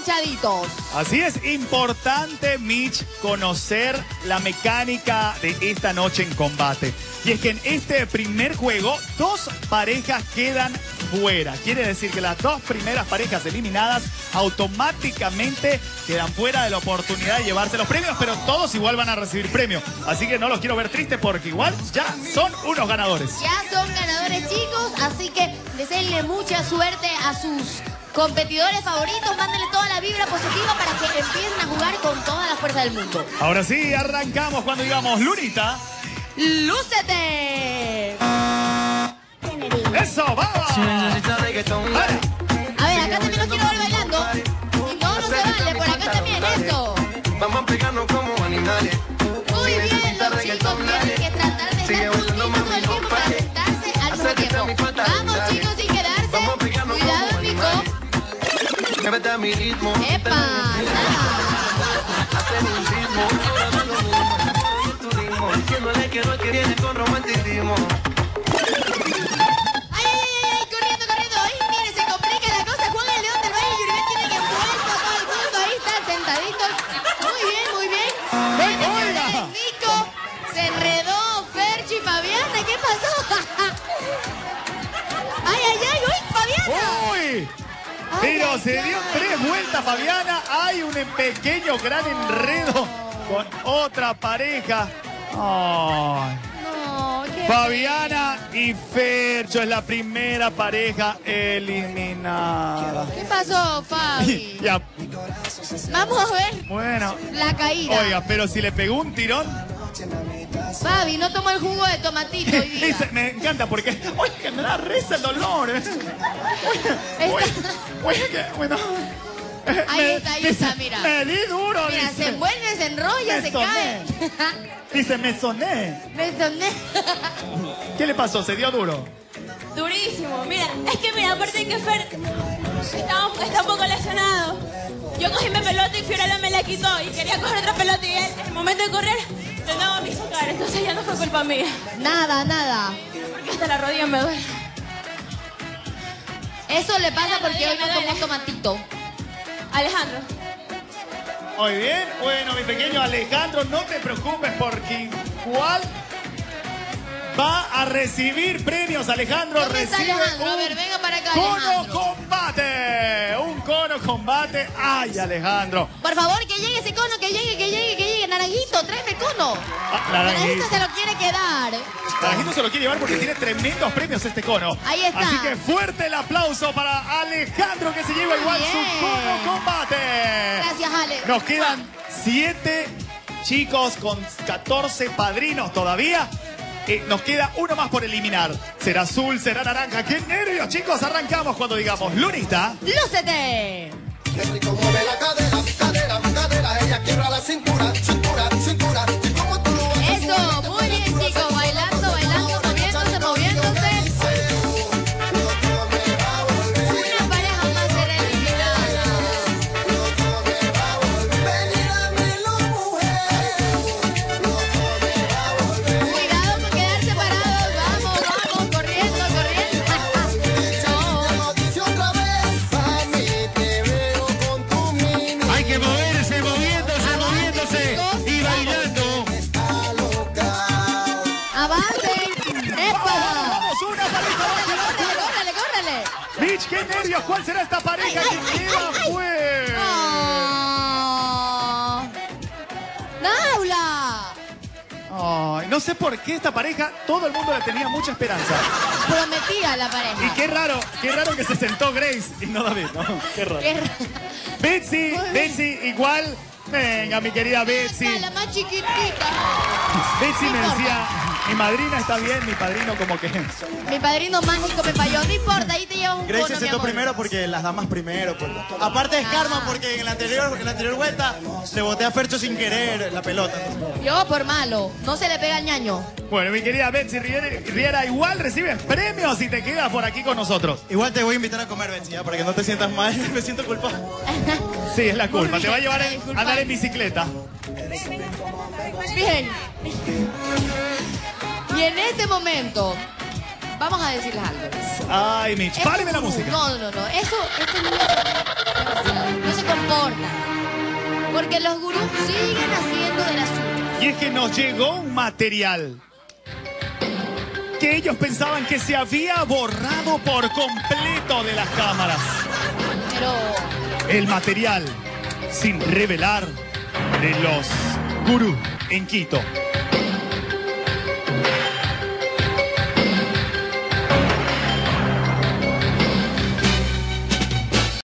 enganchaditos. Así es, importante, Mitch, conocer la mecánica de esta noche en combate. Y es que en este primer juego, 2 parejas quedan fuera. Quiere decir que las 2 primeras parejas eliminadas automáticamente quedan fuera de la oportunidad de llevarse los premios, pero todos igual van a recibir premios. Así que no los quiero ver tristes porque igual ya son unos ganadores. Ya son ganadores, chicos, así que deseenle mucha suerte a sus competidores favoritos. Mándenle toda la vibra positiva para que empiecen a jugar con toda la fuerza del mundo. Ahora sí, arrancamos cuando digamos Lunita. ¡Lúcete! ¡Eso, vamos! A ver, acá también los quiero ver bailando. Si no, no se vale. Por acá también, eso. Vamos a pegarnos como animales. Muy bien, los chicos tienen que tratar de estar juntitos todo el tiempo para sentarse al mismo tiempo. Vamos, chicos, sin quedarse. Cuidado, Nico. Muévete a mi ritmo. ¡Epa! Hazte mi ritmo. Tu ritmo. Diciéndole que no viene con romanticismo. Pero se dio 3 vueltas, Fabiana. Hay un pequeño gran enredo con otra pareja. Ay. No, qué Fabiana y Fercho es la primera pareja eliminada. ¿Qué pasó, Fabi? Ya. Vamos a ver. Bueno. La caída. Oiga, pero si le pegó un tirón. Fabi, no tomó el jugo de tomatito hoy día. Me encanta porque, oye, que me da risa el dolor. Bueno. Ahí está, mira. Me di duro, mira, dice. se envuelve, se enrolla, se cae. Dice, me soné. Me soné. ¿Qué le pasó? ¿Se dio duro? Durísimo. Mira, aparte de que Fer está un poco lesionado. Yo cogí mi pelota y Fiorella me la quitó y quería coger otra pelota y él, en el momento de correr, de nuevo me hizo caer. Entonces ya no fue culpa mía. Nada. Porque hasta la rodilla me duele. Eso le pasa porque hoy no tomó tomatito. Alejandro. Muy bien. Bueno, mi pequeño Alejandro, no te preocupes porque igual va a recibir premios. Alejandro recibe Alejandro? A ver, venga para acá, cono Alejandro. combate. Un cono combate. Ay, Alejandro. Por favor, que llegue ese cono, que llegue. Naranjito, tráeme el cono. Naranjito se lo quiere quedar. Naranjito se lo quiere llevar porque tiene tremendos premios este cono. Ahí está. Así que fuerte el aplauso para Alejandro que se lleva igual su cono combate. Gracias, Ale. Nos quedan 7 chicos con 14 padrinos todavía. Nos queda uno más por eliminar. ¿Será azul? ¿Será naranja? ¡Qué nervios, chicos! Arrancamos cuando digamos Lunita. ¡Lúcete! Qué rico mueve la cadera. Ella quiebra la cintura. Y como tú lo haces, Eso, muy bien, chicos. Bailando, moviéndose. Una pareja más será eliminada. Cuidado con quedar separados. Vamos, corriendo. Hay que moverse, moviéndose y bailando. ¡Avancen! ¡Epa! ¡Vamos! ¡Una pareja! ¡Córrele! Mitch, qué nervios. ¿Cuál será esta pareja que queda fuera? ¡Naula! Ay, no sé por qué esta pareja, todo el mundo le tenía mucha esperanza. Prometida la pareja. Y qué raro que se sentó Grace y no David, ¿no? Qué raro. Betsy, igual. Venga, mi querida Betsy. La más chiquitita. Betsy me decía, mi madrina está bien, mi padrino como que... Mi padrino mágico me falló. No importa, ahí te llevas un Grace cono, se mi sentó amor. primero porque las damas primero. Aparte es karma porque en la anterior vuelta le boté a Fercho sin querer la pelota. Yo por malo. No se le pega al ñaño. Bueno, mi querida Betsy Riera, igual recibes premios si te quedas por aquí con nosotros. Igual te voy a invitar a comer, Betsy, ¿ya? Para que no te sientas mal. Me siento culpable. Sí, es la culpa. Te va a llevar a andar en bicicleta. Bien. Y en este momento, vamos a decirles algo. Ay, Mitch, páreme la música. No. Esto no se compara. importa. Porque los gurús siguen haciendo de las suyas. Y es que nos llegó un material que ellos pensaban que se había borrado por completo de las cámaras. Pero El material sin revelar de los gurús en Quito.